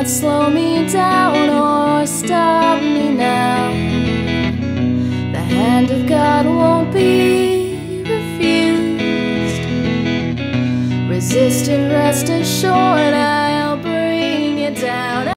can't slow me down or stop me now. The hand of God won't be